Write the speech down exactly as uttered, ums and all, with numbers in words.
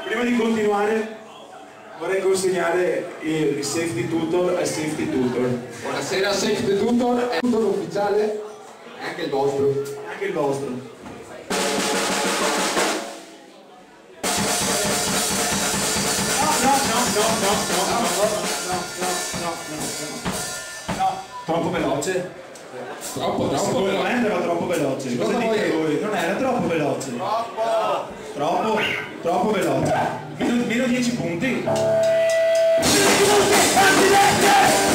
Prima di continuare vorrei consegnare il safety tutor al safety tutor. Buonasera safety tutor, è il tutor ufficiale e anche il vostro. Anche il vostro. No, no, no, no, no, no, no, no, no, no, no, troppo veloce. Troppo, troppo Secondo veloce. me era troppo veloce. Cosa dite voi? Non era troppo veloce. Troppo. Troppo, troppo veloce. Meno, meno dieci punti. Accidenti!